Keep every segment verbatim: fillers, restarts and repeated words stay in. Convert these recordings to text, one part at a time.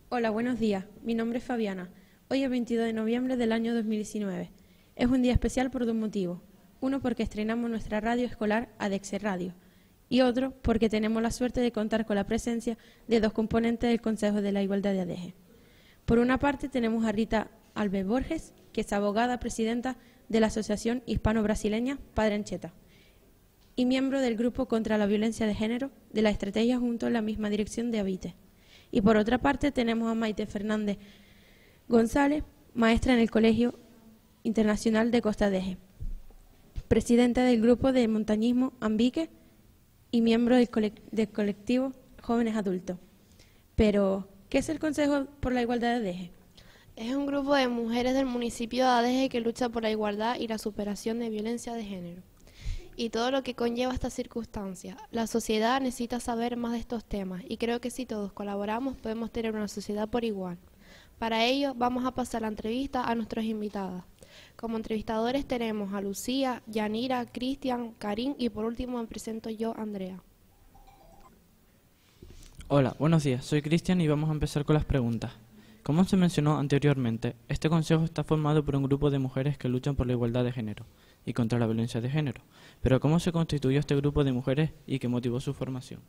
Hola, buenos días. Mi nombre es Fabiana. Hoy es veintidós de noviembre del año dos mil diecinueve. Es un día especial por dos motivos. Uno, porque estrenamos nuestra radio escolar Adexe Radio. Y otro, porque tenemos la suerte de contar con la presencia de dos componentes del Consejo de la Igualdad de Adeje. Por una parte, tenemos a Rita Alves Borges, que es abogada presidenta de la Asociación Hispano-Brasileña Padre Anchieta y miembro del Grupo contra la Violencia de Género de la Estrategia junto en la misma dirección de Habite. Y por otra parte tenemos a Maite Fernández González, maestra en el Colegio Internacional de Costa Adeje, presidenta del Grupo de Montañismo Ambique y miembro del, colect del colectivo Jóvenes Adultos. Pero, ¿qué es el Consejo por la Igualdad de Adeje? Es un grupo de mujeres del municipio de Adeje que lucha por la igualdad y la superación de violencia de género y todo lo que conlleva esta circunstancia. La sociedad necesita saber más de estos temas y creo que si todos colaboramos podemos tener una sociedad por igual. Para ello vamos a pasar la entrevista a nuestras invitadas. Como entrevistadores tenemos a Lucía, Yanira, Cristian, Karim y por último me presento yo, Andrea. Hola, buenos días, soy Cristian y vamos a empezar con las preguntas. Como se mencionó anteriormente, este consejo está formado por un grupo de mujeres que luchan por la igualdad de género y contra la violencia de género. Pero ¿cómo se constituyó este grupo de mujeres y qué motivó su formación?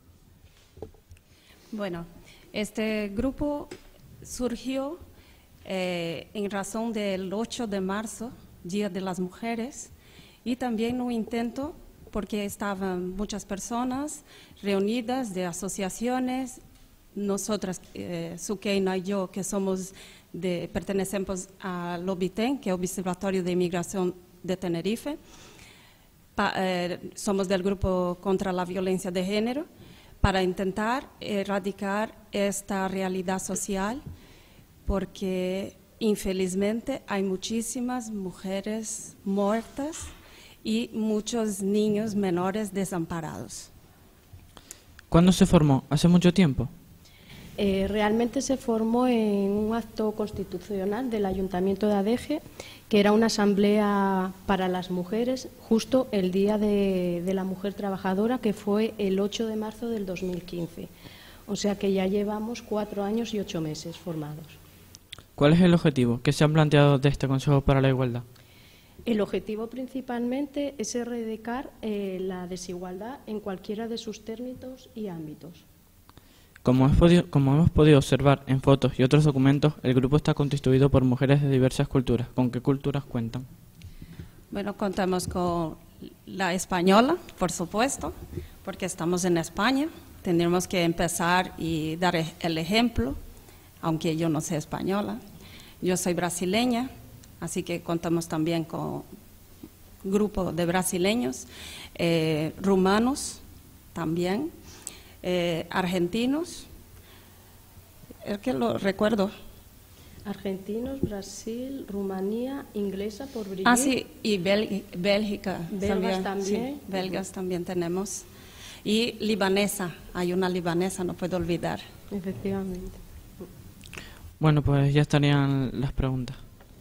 Bueno, este grupo surgió eh, en razón del ocho de marzo, Día de las Mujeres, y también un intento porque estaban muchas personas reunidas de asociaciones. Nosotras, eh, Sukeina y yo, que somos de, pertenecemos al OBITEN, que es el Observatorio de Inmigración de Tenerife, pa, eh, somos del grupo contra la violencia de género, para intentar erradicar esta realidad social, porque infelizmente hay muchísimas mujeres muertas y muchos niños menores desamparados. ¿Cuándo se formó? ¿Hace mucho tiempo? Eh, realmente se formó en un acto constitucional del Ayuntamiento de Adeje, que era una asamblea para las mujeres, justo el Día de, de la Mujer Trabajadora, que fue el ocho de marzo del dos mil quince. O sea que ya llevamos cuatro años y ocho meses formados. ¿Cuál es el objetivo que se han planteado de este Consejo para la Igualdad? El objetivo principalmente es erradicar eh, la desigualdad en cualquiera de sus términos y ámbitos. Como hemos, podido, como hemos podido observar en fotos y otros documentos, el grupo está constituido por mujeres de diversas culturas. ¿Con qué culturas cuentan? Bueno, contamos con la española, por supuesto, porque estamos en España. Tendremos que empezar y dar el ejemplo, aunque yo no sé española. Yo soy brasileña, así que contamos también con un grupo de brasileños, eh, rumanos también. Eh, argentinos, es que lo recuerdo. Argentinos, Brasil, Rumanía, inglesa por Brigitte. Ah, sí, y Bel Bélgica. Belgas también. también. Sí, belgas también tenemos. Y libanesa, hay una libanesa, no puedo olvidar. Efectivamente. Bueno, pues ya estarían las preguntas.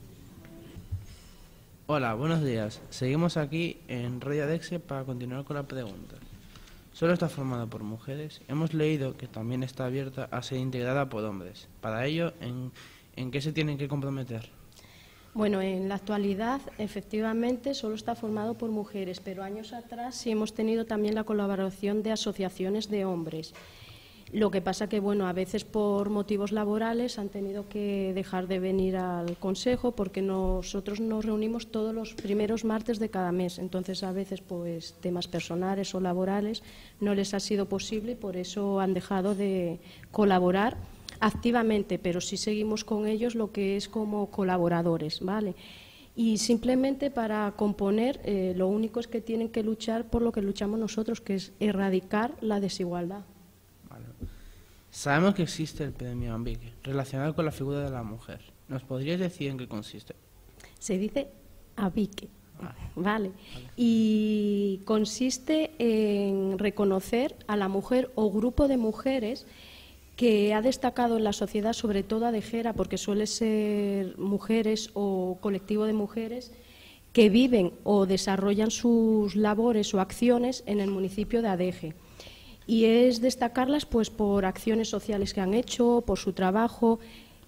Hola, buenos días. Seguimos aquí en Radio Adexe para continuar con la pregunta. Solo está formada por mujeres. Hemos leído que también está abierta a ser integrada por hombres. Para ello, ¿en, en qué se tienen que comprometer? Bueno, en la actualidad, efectivamente, solo está formado por mujeres, pero años atrás sí hemos tenido también la colaboración de asociaciones de hombres. Lo que pasa que, bueno, a veces por motivos laborales han tenido que dejar de venir al Consejo porque nosotros nos reunimos todos los primeros martes de cada mes. Entonces, a veces, pues, temas personales o laborales no les ha sido posible y por eso han dejado de colaborar activamente, pero sí seguimos con ellos lo que es como colaboradores, ¿vale? Y simplemente para componer, eh, lo único es que tienen que luchar por lo que luchamos nosotros, que es erradicar la desigualdad. Sabemos que existe el premio Ambique, relacionado con la figura de la mujer. ¿Nos podrías decir en qué consiste? Se dice Abique, Vale. vale. Y consiste en reconocer a la mujer o grupo de mujeres que ha destacado en la sociedad, sobre todo adejera, porque suele ser mujeres o colectivo de mujeres que viven o desarrollan sus labores o acciones en el municipio de Adeje. y es destacarlas pues por acciones sociales que han hecho, por su trabajo,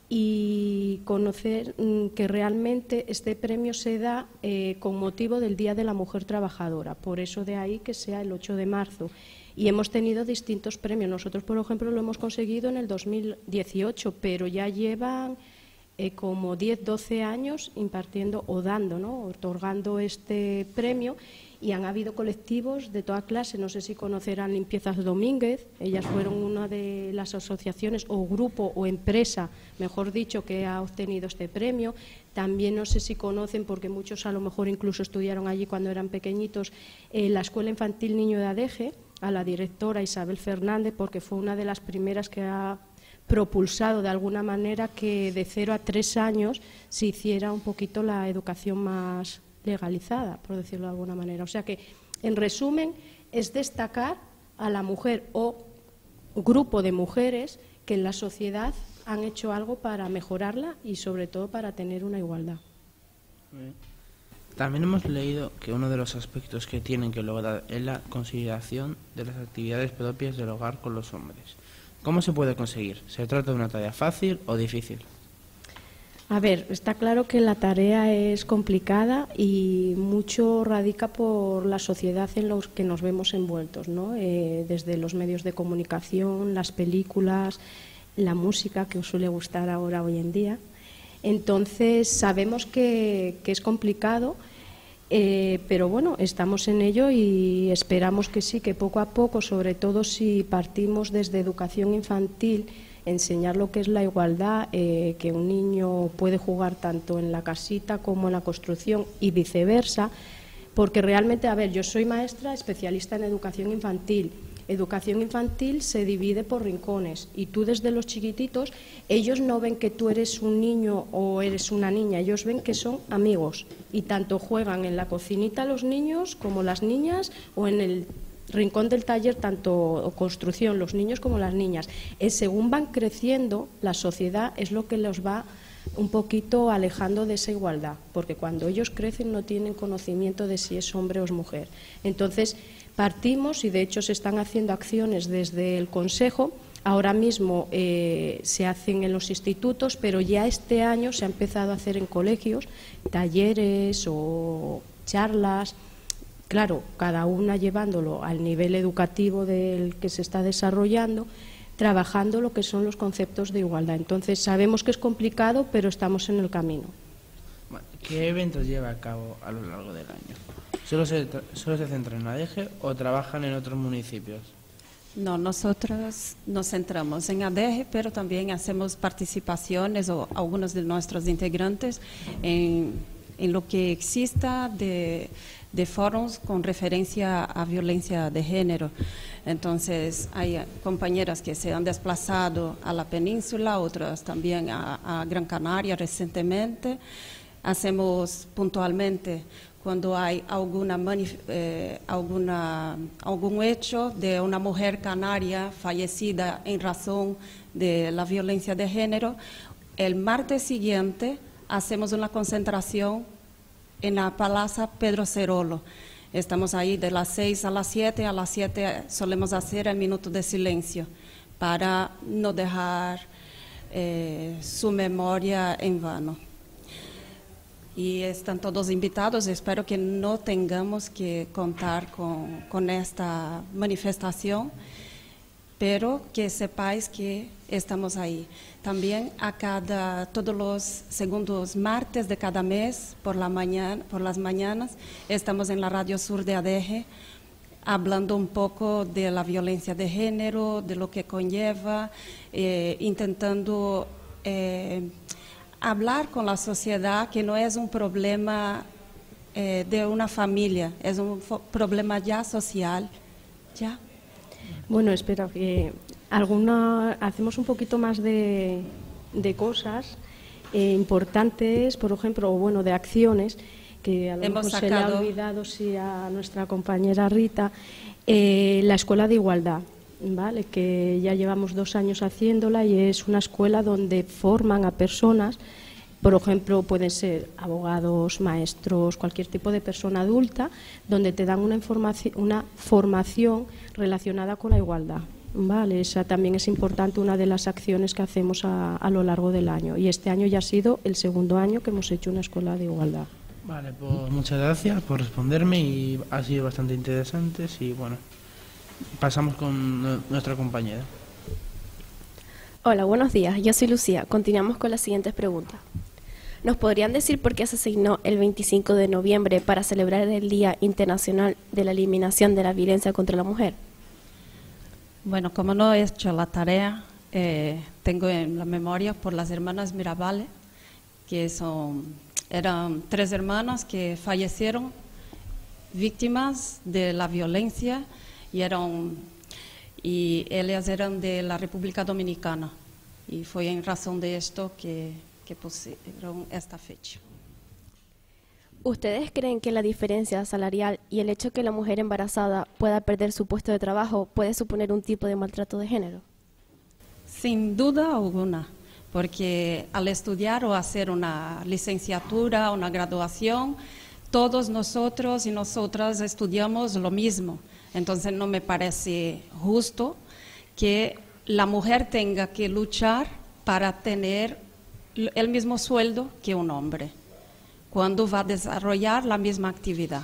y conocer que realmente este premio se da eh, con motivo del Día de la Mujer Trabajadora, por eso de ahí que sea el ocho de marzo. Y hemos tenido distintos premios. Nosotros, por ejemplo, lo hemos conseguido en el dos mil dieciocho, pero ya llevan eh, como diez, doce años impartiendo o dando, ¿no?, otorgando este premio, y han habido colectivos de toda clase. No sé si conocerán Limpiezas Domínguez, ellas fueron una de las asociaciones o grupo o empresa, mejor dicho, que ha obtenido este premio. También no sé si conocen, porque muchos a lo mejor incluso estudiaron allí cuando eran pequeñitos, eh, la Escuela Infantil Niño de Adeje, a la directora Isabel Fernández, porque fue una de las primeras que ha propulsado de alguna manera que de cero a tres años se hiciera un poquito la educación más legalizada, por decirlo de alguna manera. O sea que, en resumen, es destacar a la mujer o grupo de mujeres que en la sociedad han hecho algo para mejorarla y sobre todo para tener una igualdad. También hemos leído que uno de los aspectos que tienen que lograr es la conciliación de las actividades propias del hogar con los hombres. ¿Cómo se puede conseguir? ¿Se trata de una tarea fácil o difícil? A ver, está claro que la tarea es complicada y mucho radica por la sociedad en la que nos vemos envueltos, ¿no? Eh, desde los medios de comunicación, las películas, la música, que os suele gustar ahora hoy en día. Entonces, sabemos que, que es complicado, eh, pero bueno, estamos en ello y esperamos que sí, que poco a poco, sobre todo si partimos desde educación infantil, enseñar lo que es la igualdad, eh, que un niño puede jugar tanto en la casita como en la construcción y viceversa, porque realmente, a ver, yo soy maestra especialista en educación infantil. Educación infantil se divide por rincones y tú desde los chiquititos, ellos no ven que tú eres un niño o eres una niña, ellos ven que son amigos y tanto juegan en la cocinita los niños como las niñas o en el rincón del taller, tanto construcción, los niños como las niñas. Es según van creciendo, la sociedad es lo que los va un poquito alejando de esa igualdad, porque cuando ellos crecen no tienen conocimiento de si es hombre o es mujer. Entonces, partimos, y de hecho se están haciendo acciones desde el Consejo, ahora mismo eh, se hacen en los institutos, pero ya este año se ha empezado a hacer en colegios, talleres o charlas, claro, cada una llevándolo al nivel educativo del que se está desarrollando, trabajando lo que son los conceptos de igualdad. Entonces, sabemos que es complicado, pero estamos en el camino. ¿Qué eventos lleva a cabo a lo largo del año? ¿Solo se, solo se centran en Adeje o trabajan en otros municipios? No, nosotros nos centramos en Adeje, pero también hacemos participaciones, o algunos de nuestros integrantes, en, en lo que exista de, de foros con referencia a violencia de género. Entonces, hay compañeras que se han desplazado a la península, otras también a, a Gran Canaria recientemente. Hacemos puntualmente cuando hay alguna, eh, alguna, algún hecho de una mujer canaria fallecida en razón de la violencia de género. El martes siguiente hacemos una concentración en la Plaza Pedro Cerolo. Estamos ahí de las seis a las siete, a las siete solemos hacer el minuto de silencio para no dejar eh, su memoria en vano. Y están todos invitados, espero que no tengamos que contar con, con esta manifestación, pero que sepáis que estamos ahí. También a cada, todos los segundos martes de cada mes, por, la mañana, por las mañanas, estamos en la Radio Sur de Adeje, hablando un poco de la violencia de género, de lo que conlleva, eh, intentando eh, hablar con la sociedad que no es un problema eh, de una familia, es un problema ya social. ¿Ya? Bueno, espera, que alguna, hacemos un poquito más de, de cosas eh, importantes, por ejemplo, o bueno, de acciones, que a lo Hemos mejor sacado... se le ha olvidado sí, a nuestra compañera Rita, eh, la Escuela de Igualdad, ¿vale? Que ya llevamos dos años haciéndola y es una escuela donde forman a personas Por ejemplo, pueden ser abogados, maestros, cualquier tipo de persona adulta, donde te dan una, información, una formación relacionada con la igualdad. Vale, esa también es importante, una de las acciones que hacemos a, a lo largo del año. Y este año ya ha sido el segundo año que hemos hecho una escuela de igualdad. Vale, pues muchas gracias por responderme y ha sido bastante interesante. Y bueno, pasamos con nuestra compañera. Hola, buenos días. Yo soy Lucía. Continuamos con las siguientes preguntas. ¿Nos podrían decir por qué se asignó el veinticinco de noviembre para celebrar el Día Internacional de la Eliminación de la Violencia contra la Mujer? Bueno, como no he hecho la tarea, eh, tengo en la memoria por las hermanas Mirabal, que son, eran tres hermanas que fallecieron víctimas de la violencia y, eran, y ellas eran de la República Dominicana. Y fue en razón de esto que, que pusieron esta fecha. ¿Ustedes creen que la diferencia salarial y el hecho que la mujer embarazada pueda perder su puesto de trabajo puede suponer un tipo de maltrato de género? Sin duda alguna, porque al estudiar o hacer una licenciatura, una graduación, todos nosotros y nosotras estudiamos lo mismo. Entonces no me parece justo que la mujer tenga que luchar para tener el mismo sueldo que un hombre, cuando va a desarrollar la misma actividad.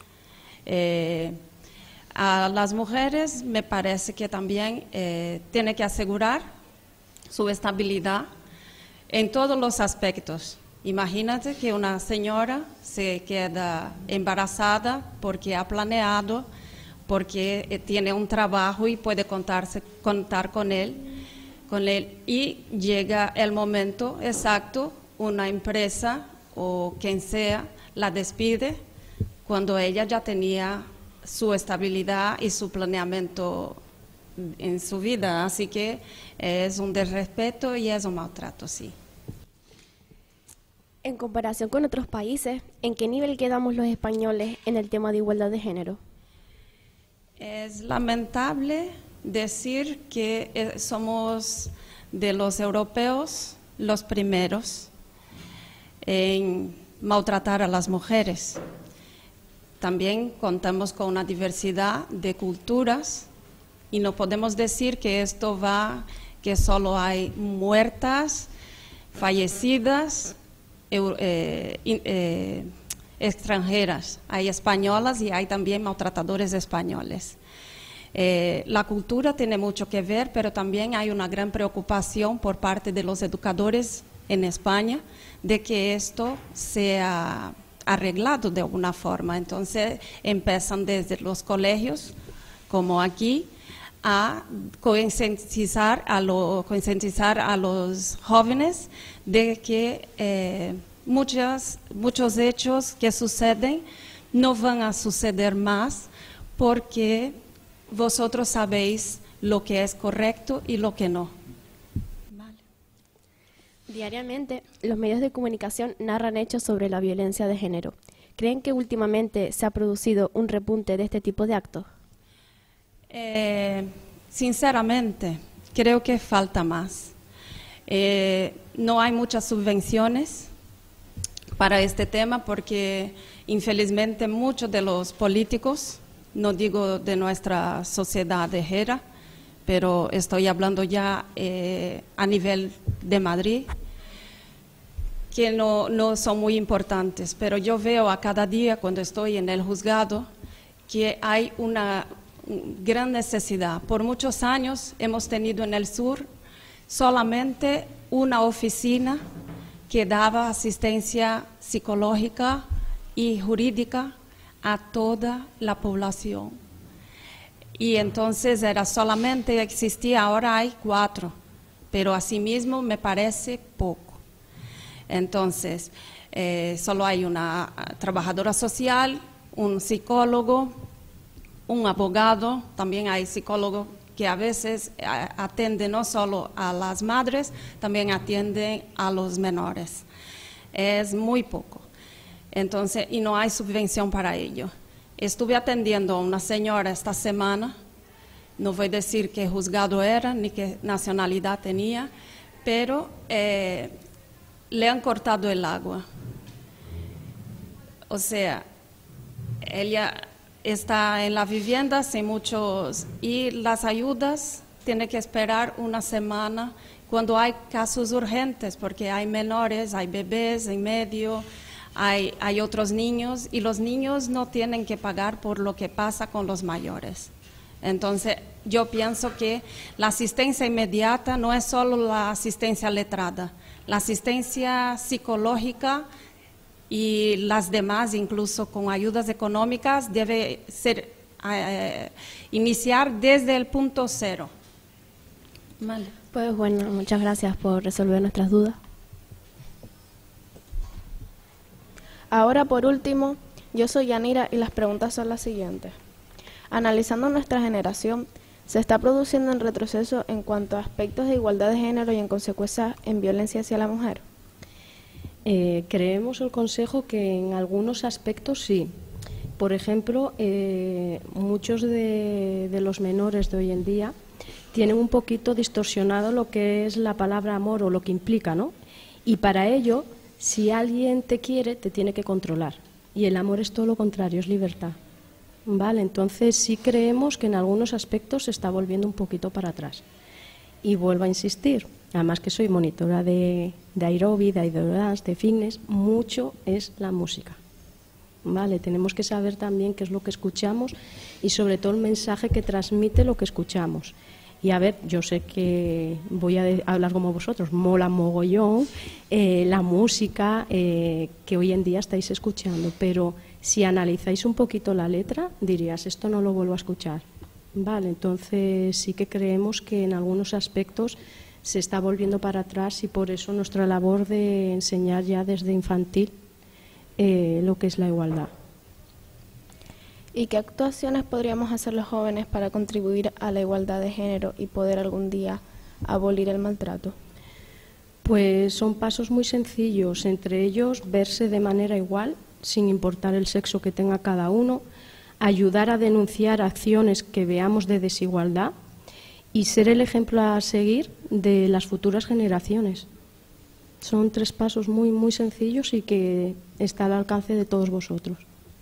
Eh, a las mujeres me parece que también eh, tiene que asegurar su estabilidad en todos los aspectos. Imagínate que una señora se queda embarazada porque ha planeado, porque eh, tiene un trabajo y puede contarse, contar con él, con él, y llega el momento exacto, una empresa o quien sea la despide cuando ella ya tenía su estabilidad y su planeamiento en su vida, así que es un desrespeto y es un maltrato, sí. En comparación con otros países, ¿en qué nivel quedamos los españoles en el tema de igualdad de género? Es lamentable decir que eh, somos de los europeos los primeros en maltratar a las mujeres. También contamos con una diversidad de culturas y no podemos decir que esto va, que solo hay muertas, fallecidas, eh, eh, extranjeras. Hay españolas y hay también maltratadores españoles. Eh, la cultura tiene mucho que ver, pero también hay una gran preocupación por parte de los educadores en España de que esto sea arreglado de alguna forma. Entonces empiezan desde los colegios, como aquí, a concientizar a, lo, concientizar a los jóvenes de que eh, muchas, muchos hechos que suceden no van a suceder más porque vosotros sabéis lo que es correcto y lo que no. Vale. Diariamente, los medios de comunicación narran hechos sobre la violencia de género. ¿Creen que últimamente se ha producido un repunte de este tipo de actos? Eh, sinceramente, creo que falta más. Eh, no hay muchas subvenciones para este tema porque, infelizmente, muchos de los políticos, no digo de nuestra sociedad de Gera, pero estoy hablando ya eh, a nivel de Madrid, que no, no son muy importantes. Pero yo veo a cada día cuando estoy en el juzgado que hay una gran necesidad. Por muchos años hemos tenido en el sur solamente una oficina que daba asistencia psicológica y jurídica a toda la población. Y entonces era solamente existía, ahora hay cuatro, pero asimismo me parece poco. Entonces, eh, solo hay una trabajadora social, un psicólogo, un abogado, también hay psicólogos que a veces atienden no solo a las madres, también atienden a los menores. Es muy poco. Entonces, y no hay subvención para ello. Estuve atendiendo a una señora esta semana, no voy a decir qué juzgado era ni qué nacionalidad tenía, pero eh, le han cortado el agua. O sea, ella está en la vivienda sin muchos, y las ayudas tiene que esperar una semana cuando hay casos urgentes, porque hay menores, hay bebés en medio, hay, hay otros niños, y los niños no tienen que pagar por lo que pasa con los mayores. Entonces, yo pienso que la asistencia inmediata no es solo la asistencia letrada, la asistencia psicológica y las demás, incluso con ayudas económicas, debe ser eh, iniciar desde el punto cero. Vale. Pues bueno, muchas gracias por resolver nuestras dudas. Ahora, por último, yo soy Yanira y las preguntas son las siguientes. Analizando nuestra generación, ¿se está produciendo un retroceso en cuanto a aspectos de igualdad de género y en consecuencia en violencia hacia la mujer? Eh, creemos el Consejo que en algunos aspectos sí. Por ejemplo, eh, muchos de, de los menores de hoy en día tienen un poquito distorsionado lo que es la palabra amor o lo que implica, ¿no? Y para ello, si alguien te quiere, te tiene que controlar. Y el amor es todo lo contrario, es libertad. Vale, entonces sí creemos que en algunos aspectos se está volviendo un poquito para atrás. Y vuelvo a insistir, además que soy monitora de, de aeróbic, de aerodance, de fitness, mucho es la música. Vale, tenemos que saber también qué es lo que escuchamos y sobre todo el mensaje que transmite lo que escuchamos. Y a ver, yo sé que voy a hablar como vosotros, mola mogollón eh, la música eh, que hoy en día estáis escuchando, pero si analizáis un poquito la letra, dirías, esto no lo vuelvo a escuchar. Vale, entonces sí que creemos que en algunos aspectos se está volviendo para atrás y por eso nuestra labor de enseñar ya desde infantil eh, lo que es la igualdad. ¿Y qué actuaciones podríamos hacer los jóvenes para contribuir a la igualdad de género y poder algún día abolir el maltrato? Pues son pasos muy sencillos, entre ellos verse de manera igual, sin importar el sexo que tenga cada uno, ayudar a denunciar acciones que veamos de desigualdad y ser el ejemplo a seguir de las futuras generaciones. Son tres pasos muy, muy sencillos y que está al alcance de todos vosotros.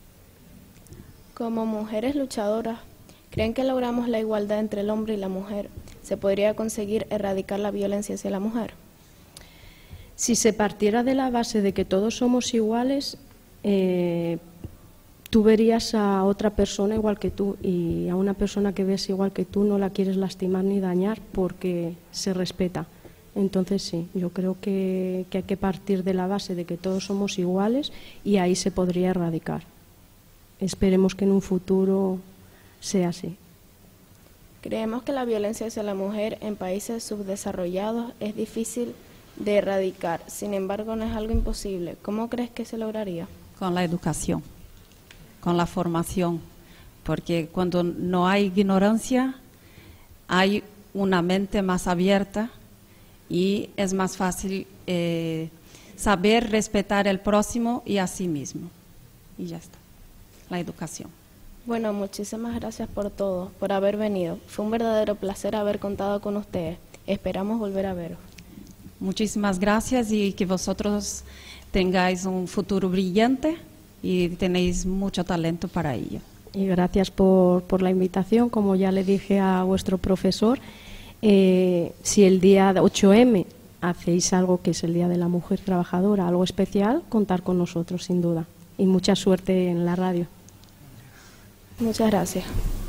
Como mujeres luchadoras, ¿creen que logramos la igualdad entre el hombre y la mujer? ¿Se podría conseguir erradicar la violencia hacia la mujer? Si se partiera de la base de que todos somos iguales, eh, tú verías a otra persona igual que tú y a una persona que ves igual que tú no la quieres lastimar ni dañar porque se respeta. Entonces sí, yo creo que, que hay que partir de la base de que todos somos iguales y ahí se podría erradicar. Esperemos que en un futuro sea así. Creemos que la violencia hacia la mujer en países subdesarrollados es difícil de erradicar, sin embargo no es algo imposible. ¿Cómo crees que se lograría? Con la educación, con la formación, porque cuando no hay ignorancia hay una mente más abierta y es más fácil eh, saber respetar al próximo y a sí mismo. Y ya está. La educación. Bueno, muchísimas gracias por todo, por haber venido. Fue un verdadero placer haber contado con ustedes. Esperamos volver a veros. Muchísimas gracias y que vosotros tengáis un futuro brillante y tenéis mucho talento para ello. Y gracias por, por la invitación. Como ya le dije a vuestro profesor, eh, si el día ocho eme hacéis algo que es el Día de la Mujer Trabajadora, algo especial, contar con nosotros sin duda. Y mucha suerte en la radio. Muchas gracias.